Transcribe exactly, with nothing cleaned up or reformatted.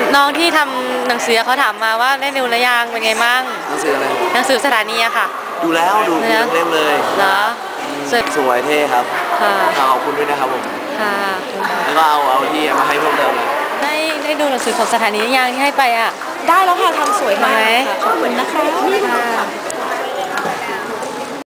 น้องที่ทำหนังสือเขาถามมาว่าได้ดูหรือยังเป็นไงมั่งหนังสืออะไรหนังสือสถานีอะค่ะดูแล้วดูเล่มเลยเหรอสวยเท่ครับค่ะขอบคุณด้วยนะครับผมค่ะแล้วก็เอาเอาที่มาให้เพิ่มเติมเลยได้ได้ดูหนังสือของสถานียังที่ให้ไปอ่ะได้แล้วค่ะทำสวยมากค่ะขอบคุณนะคะ